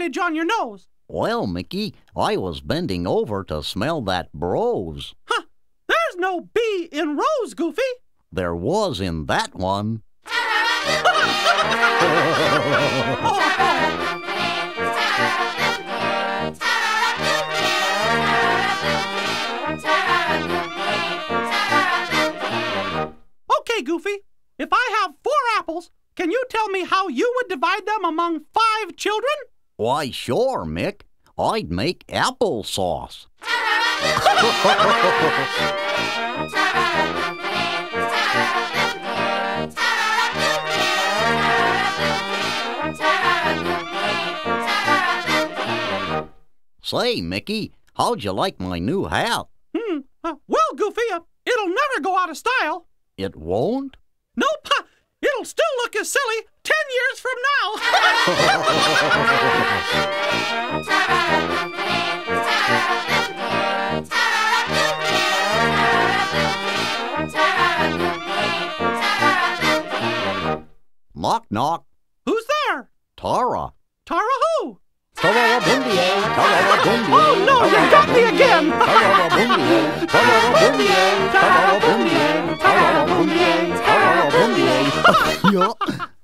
image on your nose? Well, Mickey, I was bending over to smell that brose. Huh, there's no B in rose, Goofy. There was in that one. Okay, Goofy, if I have 4 apples, can you tell me how you would divide them among 5 children? Why, sure, Mick. I'd make applesauce. Say, Mickey, how'd you like my new hat? Well, Goofy, it'll never go out of style. It won't? Nope, it'll still look as silly 10 years from now. Knock, knock. Who's there? Tara. Tara who? Tara Bundier, Tara Bundier. Oh, no, you got me again. Tara Bundier, Tara Bundier, Tara Bundier, Tara Bundier, Tara Bundier.